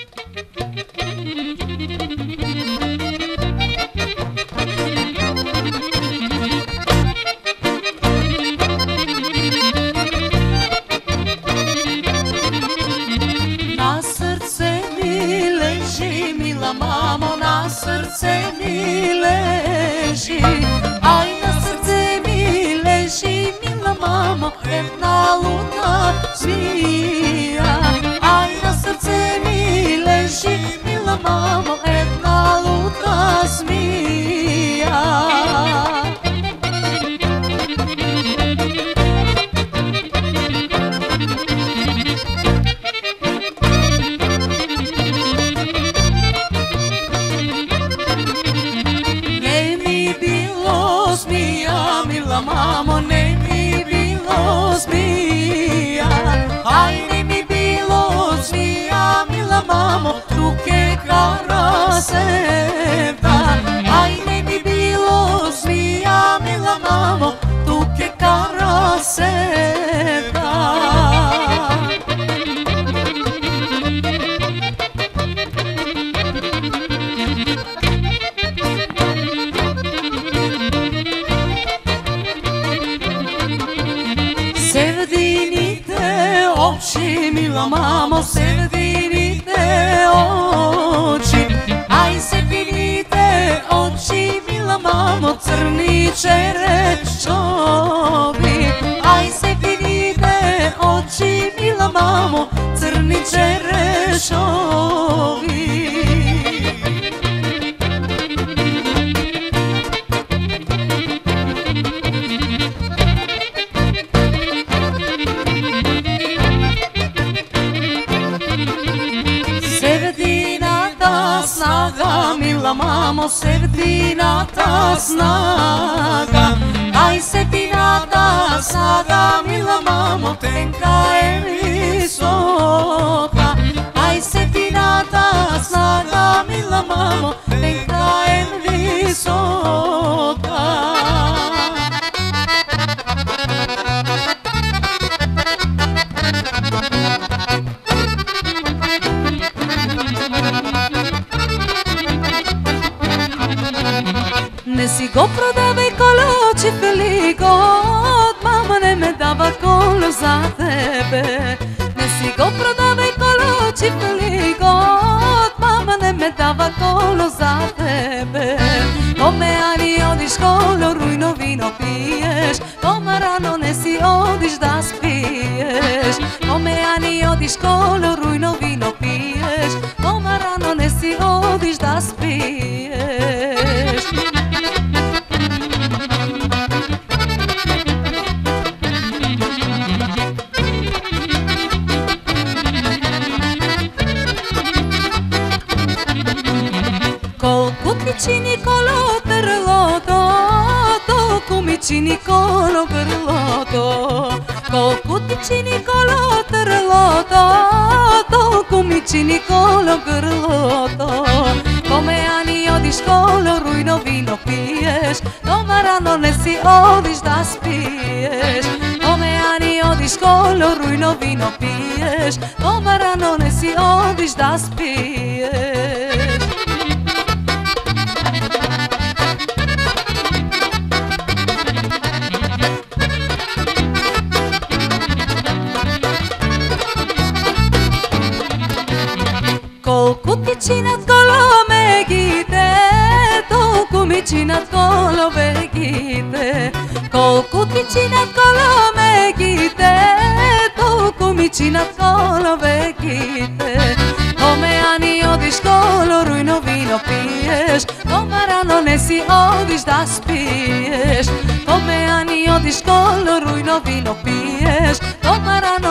Na srce mi leži, mila mamo, na srce mi leži. Aj, na srce mi leži, mila mamo, jedna luna zmija. Aj, na srce mi leži, mila mamo, jedna luna zmija. Mila mamo, ne mi bilo zmija. Aj, ne mi bilo zmija, mila mamo, ruke karaseva. Aj, ne mi bilo zmija, mila mamo, ruke karaseva. Sevdinite oči, mila mamo, sevdinite oči. Aj, sevdinite oči, mila mamo, crni čerešovi. Aj, sevdinite oči, mila mamo, crni čerešovi. Snaga, mila mamo, sevdinata snaga. Aj, sevdinata snaga, mila mamo, tenka je visoka. Aj, sevdinata snaga, mila mamo, tenka je visoka. Ne si go prodavaj kolo čifeligot, mama ne me dava kolo za tebe. Ne si go prodavaj kolo čifeligot, mama ne me dava kolo za tebe. Kome ani odiš kolo, rujno vino piješ, koma rano ne si odiš da spiješ. Kome ani odiš kolo, rujno vino piješ, koma rano ne si odiš da spiješ. Колко ти чини коло търлото, толкова ми чини коло гърлото. Колко ти чини коло търлото, толкова ми чини коло гърлото. Коме ани одиш коло, руйно вино пиеш, дома рано не си одиш да спиеш. Коме ани одиш коло, руйно вино пиеш, дома рано не си одиш да спиеш. Колко ти чинат коломегите, толкова ми чинат коловегите. Колко ти чинат коломегите, толкова ми чинат коловегите. Коме ани одиш коло, руйно вино пиеш, дома рано не си одиш да спиеш. Коме ани одиш коло, руйно вино пиеш, дома рано